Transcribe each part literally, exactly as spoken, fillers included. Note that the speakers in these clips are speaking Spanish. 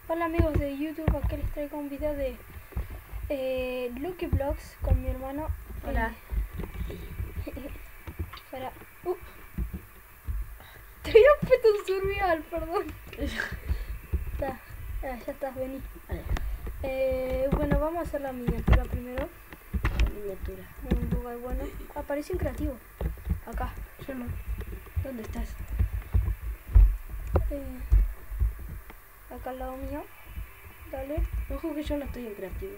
Hola amigos de YouTube, aquí les traigo un video de eh, Lucky Blocks con mi hermano. Hola. Eh, para... Uh, te había puesto un survival, perdón. Está, ah, ya estás, vení. Vale. Eh, bueno, vamos a hacer la miniatura primero. La miniatura. Un lugar bueno. Aparece en creativo. Acá. Yo no. ¿Dónde estás? Eh, acá al lado mío. Dale. Ojo que yo no estoy en creativo.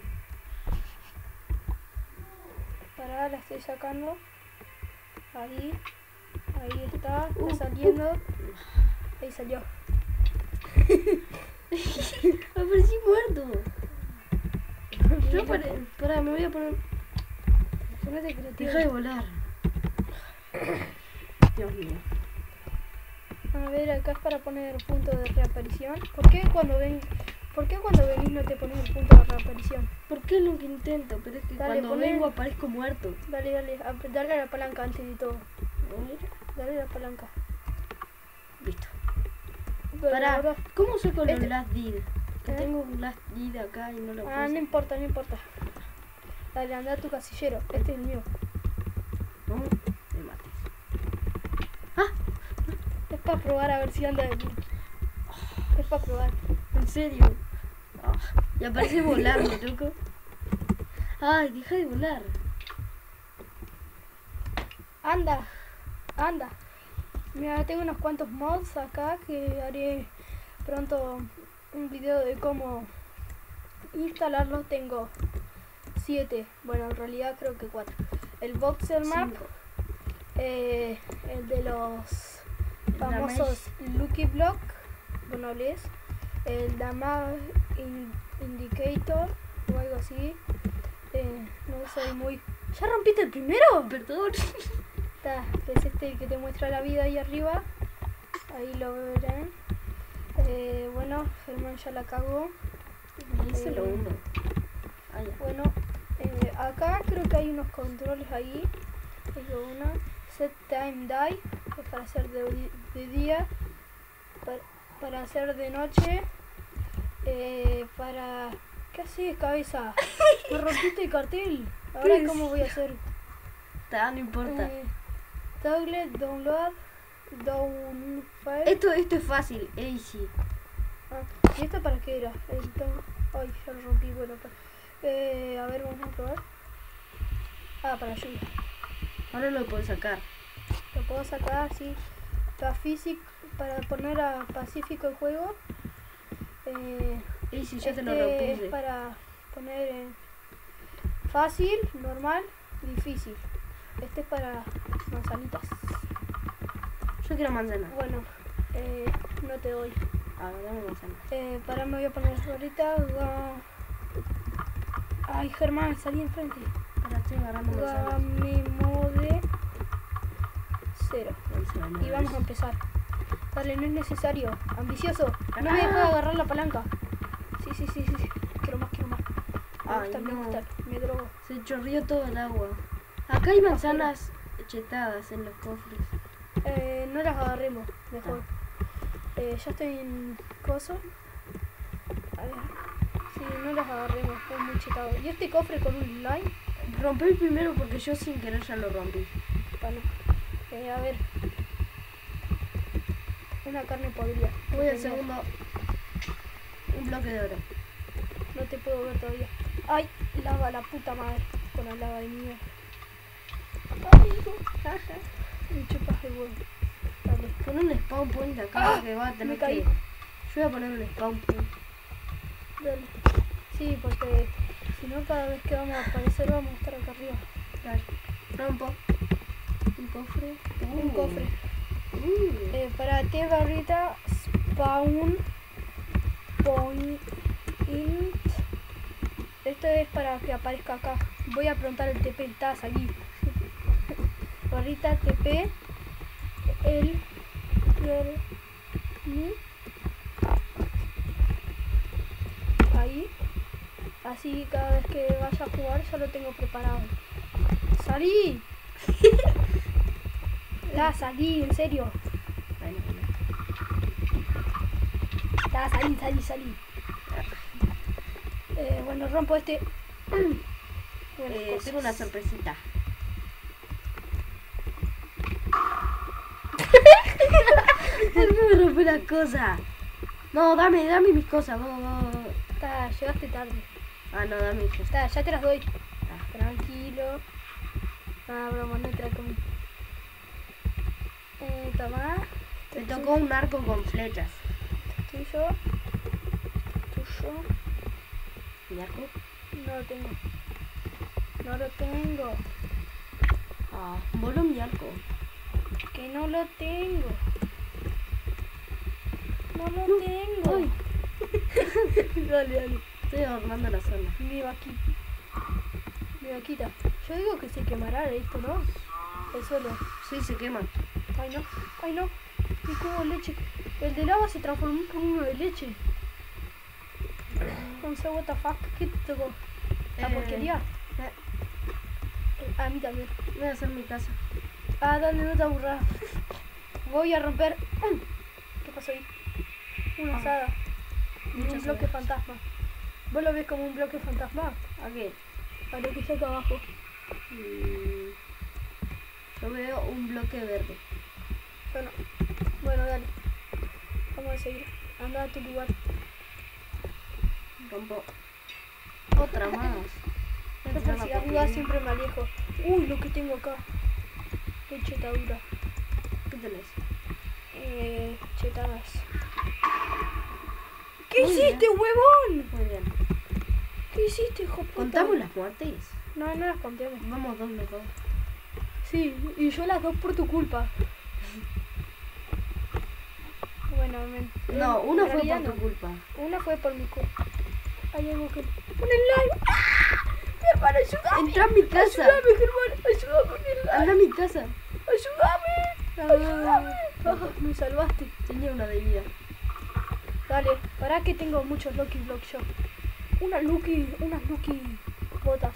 Pará, la estoy sacando. Ahí. Ahí está. Está Uh, saliendo. uh. Ahí salió. Aparecí muerto. Yo para, para, me voy a poner. Ponete creativo. Deja de volar. Dios mío. A ver, acá es para poner el punto de reaparición. ¿Por qué cuando ven, ¿por qué cuando venís no te pones el punto de reaparición? ¿Por qué nunca intento? Pero es que Dale, cuando poné- vengo aparezco muerto. Dale, dale, ap- dale a la palanca antes de todo. A ver. Dale a la palanca. Listo. Dale, Pará, ahora- ¿cómo saco los Este- last did? Que ¿Eh? tengo un last did acá y no lo puedo Ah, no sacar. importa, no importa. Dale, anda a tu casillero. Este es el mío. No me mates. Es para probar a ver si anda de Es para probar. En serio. Ah, y aparece volando, loco. Ay, deja de volar. Anda, anda. Mira, tengo unos cuantos mods acá que haré pronto un video de cómo instalarlos. Tengo siete, bueno, en realidad creo que cuatro. El Voxel Map, Cinco. eh, el de los El famosos Lucky Block, bueno, les el Damage in- Indicator o algo así. Eh, no soy muy... ¿Ya rompiste el primero? Perdón. Está, que es este que te muestra la vida ahí arriba. Ahí lo verán. Eh, bueno, Germán ya la cagó. Hice lo Eh, uno. Ah, ya. Bueno, eh, acá creo que hay unos controles ahí. Tengo una. Set time die, que es para hacer de, di- de día. Para, para hacer de noche. Eh, para... ¿Qué haces, cabeza? Me rompiste el cartel. Ahora Pues- cómo voy a hacer. Está, no importa. Eh, Toggle, download, down file. Esto, esto es fácil, easy. Ah, ¿y esto para qué era? El down- Ay, ya lo rompí, bueno. pa- Eh, a ver, vamos a probar. Ah, para ayuda. Ahora lo puedo sacar. Lo puedo sacar, sí. Para, físic, para poner a pacífico el juego. Eh, Easy, ya este te lo rompí. es para poner en fácil, normal, difícil. Este es para manzanitas. Yo quiero manzana. Bueno, eh, no te doy. Ah, dame manzana. Eh, para me voy a poner ahorita. Ga... Ay, Germán, salí enfrente. Ahora estoy agarrando manzana. Game mode cero. Manzana. Y vamos a empezar. Dale, no es necesario. Ambicioso. No me Ah. dejas agarrar la palanca. Sí, sí, sí, sí, sí. Quiero más, quiero más. Me Ay, gusta, me no. gusta. Me drogo. Se chorrió todo el agua. Acá hay manzanas chetadas en los cofres. Eh, no las agarremos, mejor. Eh, ya estoy en coso. A ver. Sí, no las agarremos, fue muy chetado. ¿Y este cofre con un slime? Rompí el primero porque yo sin querer ya lo rompí. Bueno, eh, a ver. Una carne podrida. Voy al Genial. segundo. Un bloque de oro. No te puedo ver todavía. Ay, lava la puta madre. Con la lava de mierda. Amigo. Me chupas el huevo. Dale. Pon un spawn point acá Ah, que va a me tener caí. que. Yo voy a poner un spawn point. Dale. Sí, porque si no cada vez que vamos a aparecer vamos a estar acá arriba. Dale. Rompo. Un cofre. Un Uh. cofre. Uh. Eh, para ti barrita spawn point int. Esto es para que aparezca acá. Voy a preguntar el T P, estás aquí. Barrita T P el mi ahí. Así cada vez que vaya a jugar ya lo tengo preparado. ¡Salí! Ya, salí, en serio. Bueno, bueno. Ya, salí, salí, salí. Eh, bueno, rompo este. Buenas Eh, cosas. tengo una sorpresita. ¿Por qué me rompe las cosas? No, dame, dame mis cosas. Vamos, vamos, vamos. Está, llegaste tarde. Ah, no, dame mis cosas. Está, ya te las doy. Ah, Tranquilo. Ah, broma, no te la comí. Eh, toma. me tocó un arco con flechas. Tuyo. Tuyo. ¿Mi arco? No lo tengo. No lo tengo. Ah, voló mi arco. Que no lo tengo. No lo tengo. Ay. Dale, dale. Estoy armando la zona. Mi vaquita. Mi vaquita. Yo digo que se quemará esto, ¿no? El suelo. Sí, se quema. Ay, no. Ay, no. Mi cubo de leche. El de lava se transformó en uno de leche. No sé, what the fuck. ¿Qué te tocó? ¿La Eh, porquería? eh, Eh, a mí también. Voy a hacer mi casa. Ah, dale, no te aburras. Voy a romper. ¿Qué pasó ahí? Una Ah, asada. Y un muchas bloque horas. fantasma. ¿Vos lo ves como un bloque fantasma? ¿A qué? A lo que está acá abajo. Mm, yo veo un bloque verde. Yo no. Bueno, dale. Vamos a seguir. Anda a tu lugar. Rompo otra más. Voy a Yo tirar por si la las dudas porquería. siempre me alejo. Uy, lo que tengo acá. Qué chetadura. ¿Qué tenés? Eh, chetadas. ¿Qué Muy hiciste, bien. huevón? Muy bien. ¿Qué hiciste, hijo puta? ¿Contamos las muertes? No, no las contemos. Vamos dos los dos. Sí, y yo las dos por tu culpa. Bueno, me... No, en una fue realidad por tu no. culpa. Una fue por mi culpa. Hay algo que... ¡Pon el live! ¡Ah! Mi hermano, ayúdame. Entra a mi casa. Ayúdame, Germán. Ayúdame con el live. Anda a mi casa. Ayúdame. Ayúdame. Ah, me salvaste. Tenía una de vida. Dale, para que tengo muchos Lucky Blocks yo. Unas Lucky... Unas Lucky botas.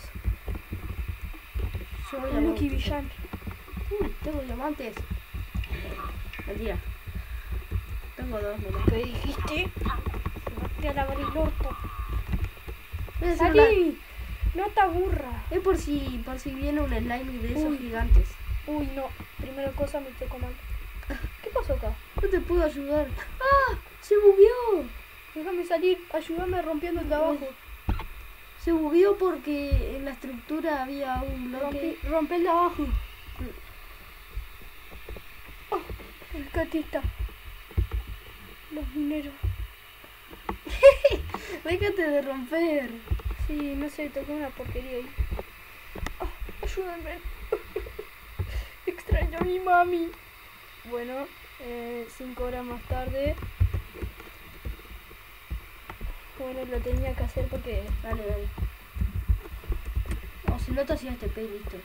Yo voy a Un Lucky monte. villano. Uy, tengo diamantes. Mentira. Tengo dos nomás. ¿Qué dijiste? Te voy a lavar el orto. Voy a hacer la- ¡Salí! No te aburras. Es por si, por si viene un slime de esos Uy. gigantes. Uy, no. Primera cosa me tocó mal. ¿Qué pasó acá? No te puedo ayudar. ¡Ah! ¡Se bugueó! Déjame salir. Ayúdame rompiendo el de abajo. Se bugueó porque en la estructura había un bloque. Rompí, rompe el de abajo. Oh, el catista. Los mineros. Déjate de romper. Sí, no sé, toqué una porquería ahí. Oh, ayúdame. Extraño a mi mami. Bueno, eh, cinco horas más tarde. Bueno, lo tenía que hacer porque... Dale, dale. O si no te hacías este P y listo.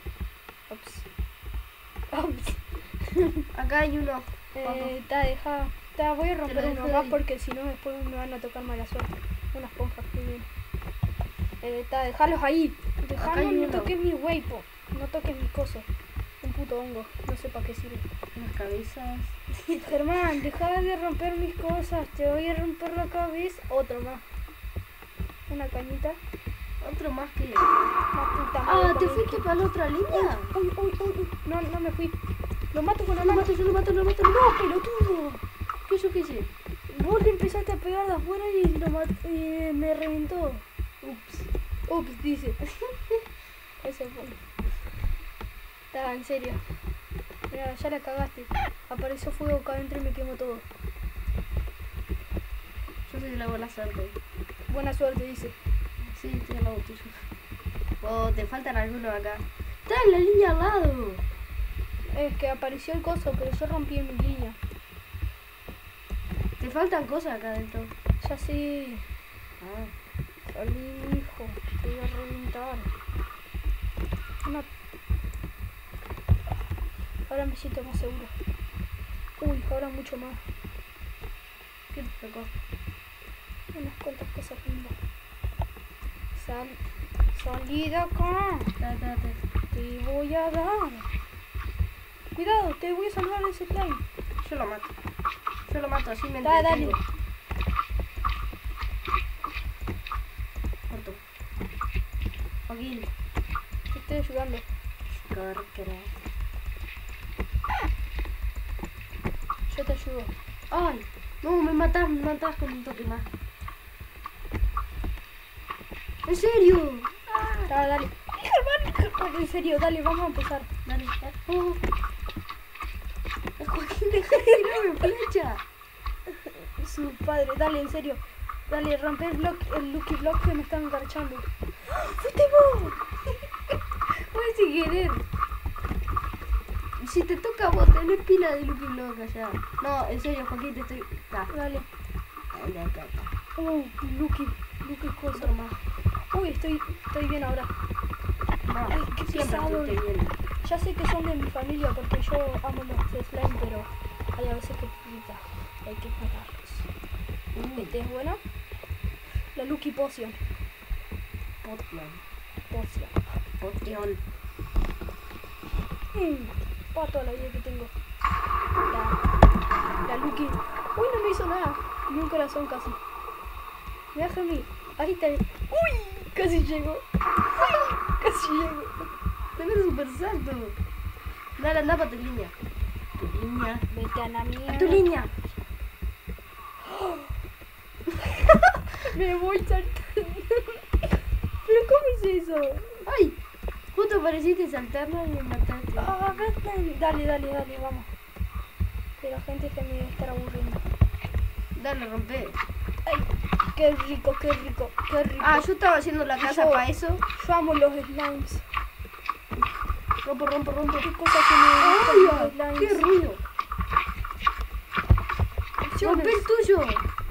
Ups. Ups. Acá hay uno. Eh, ta, deja. Ta, voy a romper lo uno dejé más ahí. porque si no después me van a tocar mala suerte. Unas esponjas que vienen. Eh, ta, dejalos ahí. Acá Dejalos, hay no uno. toques mi weipo. No toques mis cosas. Un puto hongo. No sé para qué sirve. Unas cabezas. Germán, deja de romper mis cosas. Te voy a romper la cabeza. Otro más. Una cañita. Otro más que. Una puta madre. Ah, ¿te con fuiste el- para la otra línea? Uy, uy, uy, uy. No, no me fui. Lo mato con la Lo mano. mato, yo lo mato, lo mato. No, pelotudo. ¿Qué yo qué hice? Vos le empezaste a pegar de afuera y, lo mat- y me reventó. Ups. Ups, dice. Eso fue. Está, en serio. Mira, ya la cagaste. Apareció fuego acá adentro y me quemó todo. Yo soy la buena suerte. Buena suerte, dice. Sí, estoy al lado tuyo. Oh, te faltan algunos acá. Está en la línea al lado. Es que apareció el coso, pero yo rompí en mi línea. Te faltan cosas acá adentro. Ya sí. Ah. Salí, hijo. Te voy a reventar. No. Ahora me siento más seguro. Uy, ahora mucho más. ¿Qué te tocó? Unas cuantas cosas lindas. Sal. Salí de acá. Ta, ta, ta. Te voy a dar. Cuidado, te voy a salvar de ese slime. Yo lo mato. Yo lo mato, así me Da, entretengo. dale. Corto. Joaquín. Te estoy ayudando. Corcra. Yo te ayudo. Ay, no, me matás, me matás con un toque más. ¿En serio? Ah, Dale, dale. Germán, Germán, en serio, dale, vamos a empezar. dale, dale. Oh. Joaquín, deja de tirarme flecha. Su padre, dale, en serio. Dale, rompe el, block, el Lucky Block que me están engarchando. ¡Fuiste vos! Voy sin querer. Si te toca a vos, tenés pila de Lucky Block allá. No, en serio, Joaquín, te estoy... Da. Dale. Dale, dale, dale. Uh, Lucky, Lucky cosa. Otro más. Uy, estoy, estoy bien ahora. No, Ay, qué siempre pesado. te estoy bien. Ya sé que son de mi familia porque yo amo los slime, pero hay a veces que puta, hay que matarlos. Mm, ¿Este es bueno? La Lucky Potion. Potion. Potion. Potion. Mm, para toda la vida que tengo. La, la Lucky. Uy, no me hizo nada. Ni un corazón casi. Mira, Germi. Ahí está. Uy, casi llegó. Uy, casi llegó. Tenés super salto. Dale, anda para tu línea. Tu línea. Vete a la mierda. A tu línea. Me voy saltando. ¿Pero cómo hice eso? ¡Ay! Justo apareciste saltando y me mataste. Ah, vete. Dale, dale, dale, vamos. Pero gente que me debe estar aburriendo. Dale, rompe. Ay, qué rico, qué rico, qué rico. Ah, yo estaba haciendo la casa Yo- para eso. Yo amo los slimes. Rompo, rompo, rompo. Qué cosa que me gustan los ¡Ay! ¡Qué slimes. ruido! Opciones. ¡Rompe el tuyo!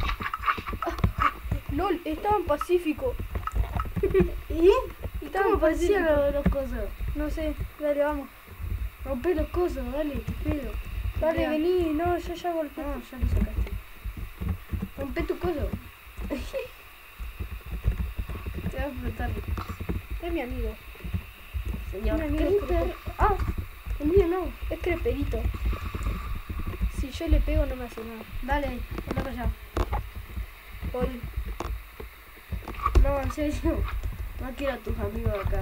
LOL, estaban pacífico. ¿Y? Estaban ¿Cómo parecían pacíficos. los, los cosos? No sé, dale, vamos. Rompe los cosos, dale, te pido. Dale, Mira. vení. No, yo ya golpeé. No, ya lo sacaste. Rompe tu coso. Te va a explotar. Es mi amigo. Señor Un amigo Creeper. Ah, el mío no. Es creperito. Si yo le pego no me hace nada. Dale, anda para allá. Voy. No, en serio. No quiero a tus amigos acá.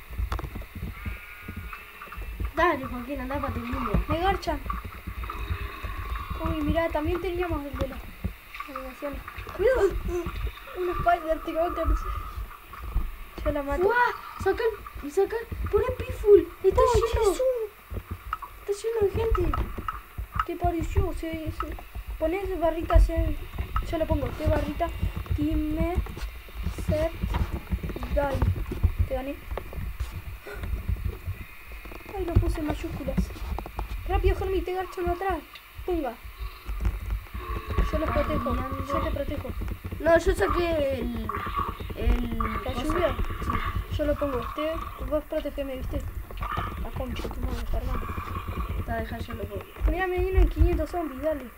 Dale, Joaquín, anda para tu línea. Me garchan. Uy, mira, también teníamos el de las animaciones. Cuidado. Una spider te va a caer. Yo la mato. ¡Guau! Sacan, sacan, poné Piful. Está ¡Ay, lleno. Jesús! Está lleno de gente. ¿Qué pareció? Se, se... Ponés barrita, se... yo le pongo, ¿qué barrita? Time, set, die. ¿Te gané? Ay, lo puse en mayúsculas. Rápido, Germi, te garchan atrás. Punga. Yo los protejo, yo te protejo. No, yo saqué el... el ¿La cosa. lluvia? Sí. Yo lo pongo, este, vos protegeme, ¿viste? La concha, tu madre, Germán. Está, deja, yo lo pongo. Mira, me vienen quinientos zombies, dale.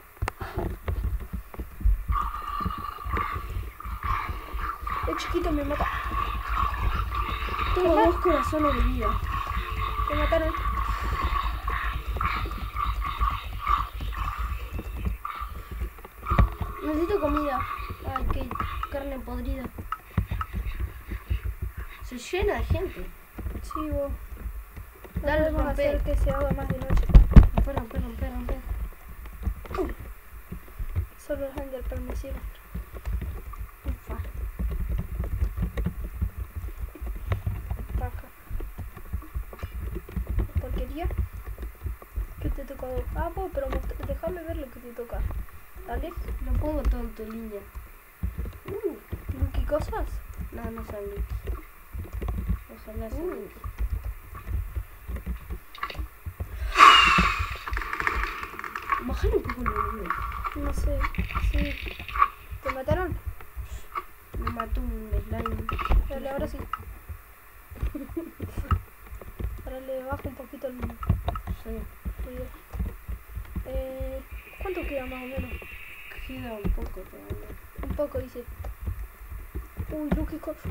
El chiquito me mata. Tengo dos corazones de vida. Me mataron. Necesito comida. Ay, qué carne podrida. Se llena de gente. Sí, vos. No Dale, podemos rompe. hacer que se haga más de noche. Romper, romper, romper, romper. Solo los Enderpearl me sirven. Ufa. Paja. Porquería. ¿Qué te toca? Ah, vos, pero mostra- déjame ver lo que te toca. Dale. Lo pongo todo en tu línea. Uh, ¿Lucky cosas? no, no sabía. Ojalá sea. Uh. Bájale un poco el volumen. No sé. Sí. ¿Te mataron? Me mató un slime. Dale, ahora sí. Ahora le bajo un poquito el Sí. ruido. Eh, ¿Cuánto queda más o menos? Queda un poco todavía. Un poco, dice. Uy, Lucky cosas.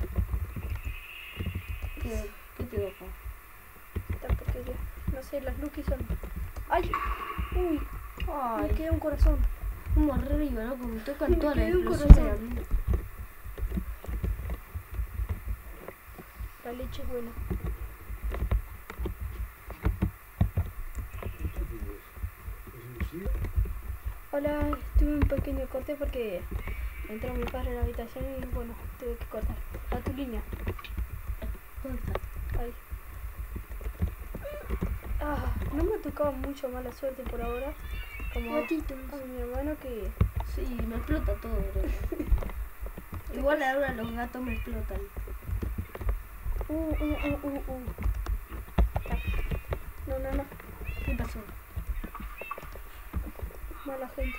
¿Qué, qué te toca? Esta porquería. No sé, las Lucky son. ¡Ay! ¡Uy! Me Ay, queda un corazón. como arriba, loco. Me tocan Me todas las quedé un explosiones a corazón. mí. noche buena. Hola, tuve un pequeño corte porque entró mi padre en la habitación y bueno, tuve que cortar. A tu línea. ¿Dónde está? Ahí. Ah, no me ha tocado mucho mala suerte por ahora. Como Gatitos. a mi hermano que... Sí, me explota todo, bro. Igual ahora los gatos me explotan. Uh, uh, uh, uh, uh. Ah. No, no, no. ¿Qué pasó? Mala gente.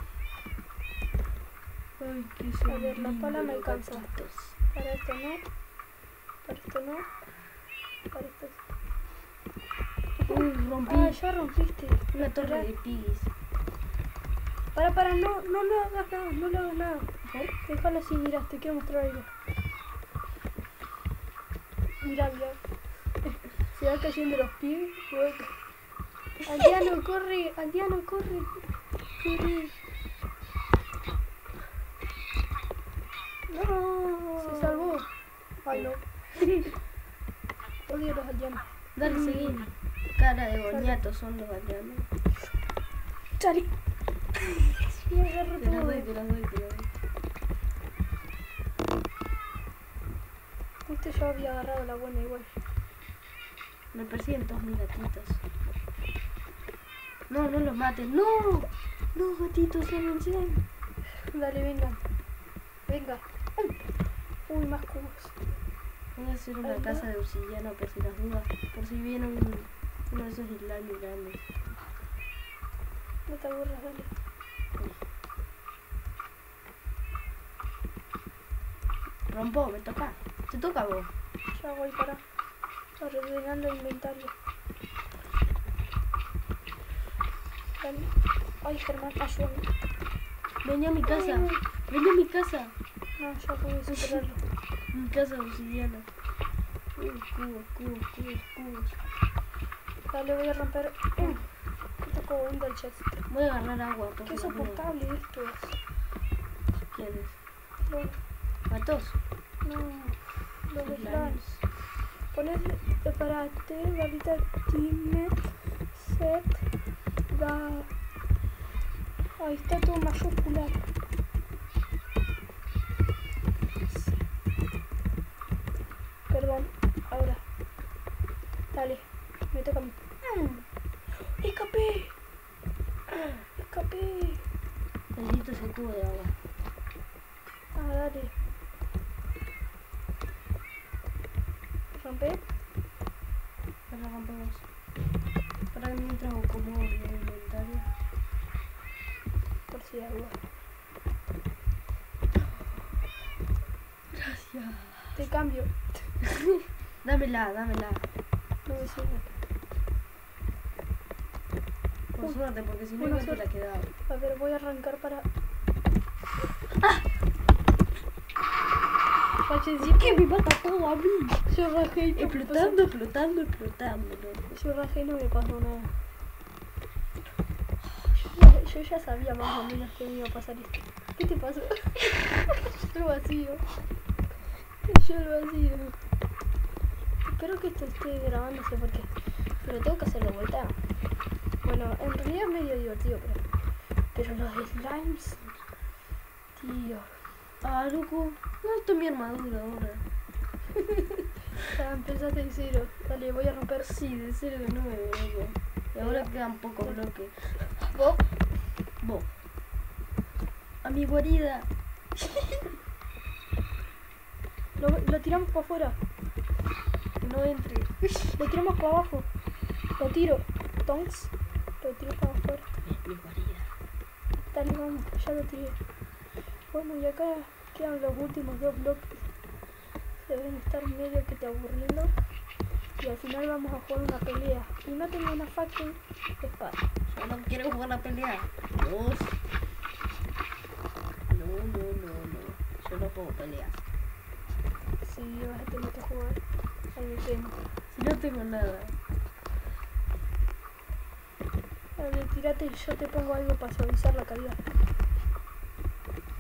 Ay, qué son A ver, la pala lindos me los alcanza. gatitos. Para esto no. Para esto no. Para esto sí. Uy, rompí Ah, ya rompiste. una torre de piggies. Para, para, no, no le hagas nada, no le hagas nada. Déjalo así, mira, te quiero mostrar algo. Mira, mira. Se va cayendo los pies. Aldeano, corre, Aldeano, corre. Corre. No. Se salvó. Ay, no. Odio los aldeanos. Dale, Mm. seguí. Cara de boniato son los aldeanos. Chari. Me agarro Te la todo. doy, te la doy, te la doy. Justo yo había agarrado la buena igual. Me persiguen todos mis gatitos. No, no los maten. ¡No! No, gatitos, se vencen. Dale, venga. Venga. Ay. Uy, más cubos. Voy a hacer una Ay, no. casa de obsidiana por si las dudas. Por si viene un, uno de esos slime grandes. No te aburras, dale. Rompo, me toca. Te toca a vos. Ya voy para ordenando el inventario. Dale. Ay, Germán, ayúdame. Vení a mi casa. Ay. Vení a mi casa. No, ya pude superarlo. Mi casa de obsidiana. Uy, cubos, cubos, cubos, cubos. Dale, voy a romper. Uh, me tocó un del chest. Voy a agarrar agua. por Qué si las dudas. soportable esto es. ¿Quién es? Los, ¿Gatos? no, los Slimes. slimes. Pones, prepárate, barrita, time, set, da. Ahí está todo mayúscula. Perdón, ahora. Dale, me toca a mí. Mm. ¡Escapé! ¡Escapé! Necesito ese cubo de agua. Ah, dale. ¿Rompe? Ahora rompemos. Para que mientras acomodo el inventario. Por si hay agua. Gracias. Te cambio. Dámela, dámela. No me sirve. Por Uy, suerte, porque si no buena igual te la suerte. quedaba. A ver, voy a arrancar para... ¿Por qué me mata todo a mí? Yo rajé y no me Explotando, explotando, explotando. pasó- Yo rajé y no me pasó nada. Yo, yo ya sabía más o menos que me iba a pasar esto. ¿Qué te pasó? Yo vacío. Yo el vacío. Espero que esto esté grabándose porque... Pero tengo que hacer de vuelta. Bueno, en realidad es medio divertido, pero... Pero los slimes... Tío... Ah, loco. No, esto es mi armadura ahora. Ya empezaste de cero. Dale, voy a romper. Sí, de cero de nueve, loco. Y ahora quedan pocos bloques. ¿Vos? Vos. A mi guarida. Lo, lo tiramos para afuera. Que no entre. Lo tiramos para abajo. Lo tiro. Tonks. Lo tiro para afuera. Mi guarida. Dale, vamos. Ya lo tiré. Bueno, y acá quedan los últimos dos bloques. Se deben estar medio que te aburriendo. Y al final vamos a jugar una pelea. Y no tengo una fucking espada. Yo no quiero jugar la pelea. Vos. No, no, no, no. Yo no puedo pelear. Sí, vas a tener que jugar. Ahí me tengo. Si no tengo nada. Dale, tírate y yo te pongo algo para suavizar la caída.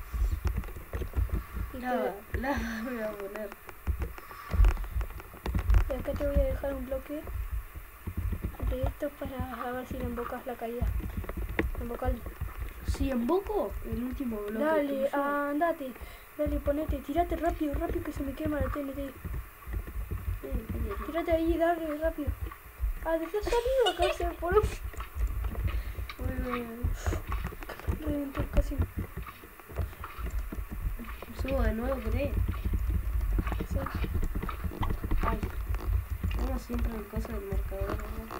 Y Lava, te... lava me voy a poner. Y acá te voy a dejar un bloque de esto para a ver si le invocas la caída. Invocarlo. Si invoco el último bloque. Dale, tuyo. andate. Dale, ponete, tirate rápido, rápido que se me quema la T N T. Sí, sí, sí. Tírate ahí, dale, rápido. Ah, te has salido acá, se por un... Uy, uy, uy. Reventó casi. Subo de nuevo, ¿querés? Sí. Ay, como siempre el coso del marcador, ¿no?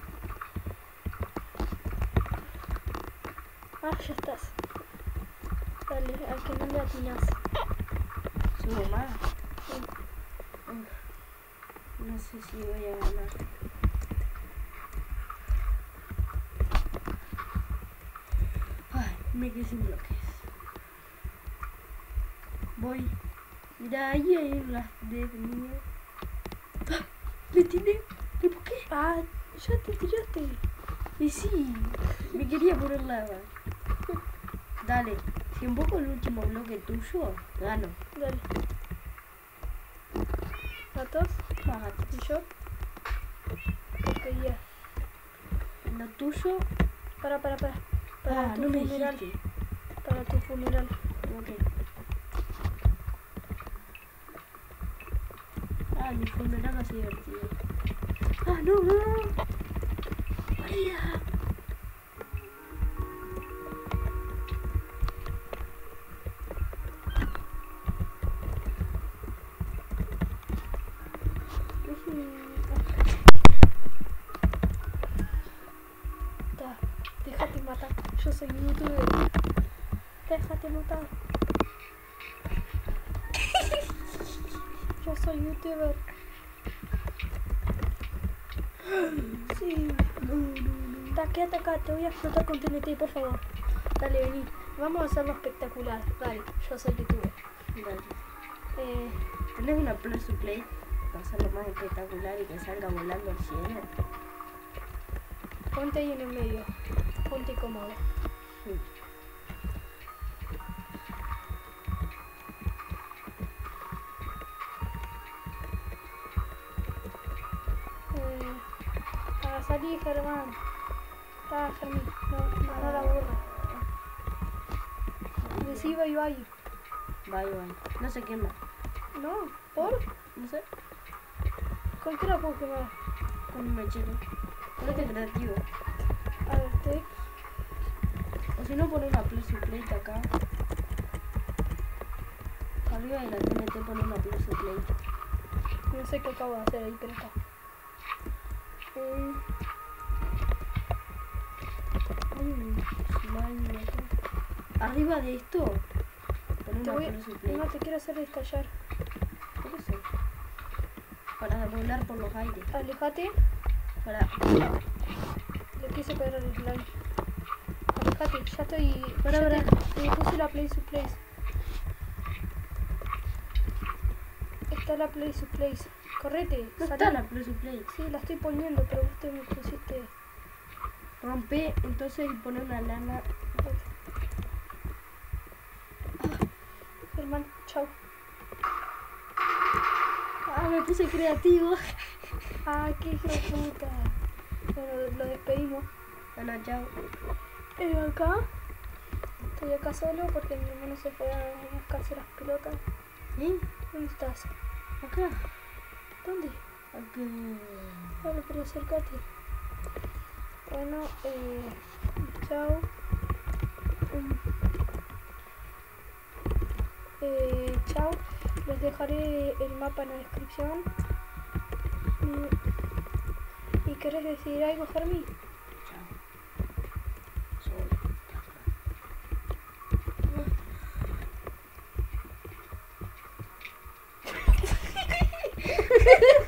Ah, ya estás. Dale, al que no le atinas. Subo más. Sí. Uf, no sé si voy a ganar. Ay, me quedé sin bloques. Voy. Mira, ahí hay las de mío. ¡Ah! ¡Le tiré! ¿Le busqué? Ah, ya te tiraste. Y sí, me quería poner lava. Dale, si invoco el último bloque tuyo, gano. Dale. ¿Gatos? Bájate. ¿Y yo? Ok, ya. Lo tuyo. Para, para, para. Para Ah, tu no me funeral. dijiste. Para tu funeral. Ok. Ah, mi funeral va a ser divertido. Ah, no, no, no. María. Ta, déjate matar. Yo soy youtuber. Déjate matar. Yo soy youtuber. Sí. No, no, no. Ta, quédate acá. Te voy a explotar con T N T, por favor. Dale, vení. Vamos a hacerlo espectacular. Dale, yo soy youtuber. Dale. Eh, ¿Tenés una plus play para hacerlo más espectacular y que salga volando al cielo? ponte ahí en el medio. Ponte cómodo. Sí. Eh, para salir, Germán. Está, Germán. No, no, no la borra. Decí bye bye. Bye, bye. No se quema. No, ¿por? No sé. ¿Con qué la puedo quemar? Con un mechero. Ponete creativo. A ver, te... O si no, pone una plus plate acá. Arriba de la T N T pone una plus plate. No sé qué acabo de hacer ahí, pero está. Eh, Hay un slime acá. Arriba de esto pone te una voy a... plus plate. No, te quiero hacer estallar. Por eso. Para volar por los aires. Alejate. Para... Le quise pegar al slime. Alejate, ya estoy... Para, ya para. te- te puse la play place. Está la play place. Correte. No salí. está la plus plate. Sí, la estoy poniendo, pero vos te me pusiste... Rompe entonces y pone una lana. Germán, chau. Ah, me puse creativo. Ah, qué hijo de puta. Bueno, lo despedimos. Bueno, chao. Eh, acá. Estoy acá solo porque mi hermano se fue a buscarse las pelotas. ¿Sí? ¿Dónde estás? Acá. ¿Dónde? Acá. Vale, pero acércate. Bueno, eh, chao. Um, eh, chao. Les dejaré el mapa en la descripción. Y, ¿y querés decir algo, Fermi? Chao. Soy.